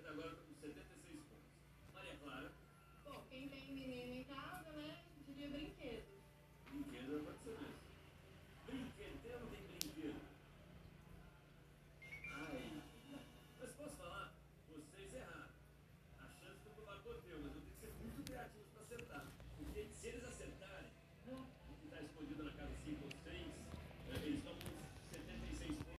até agora está com 76 pontos. Maria Clara. Bom, quem tem menino em casa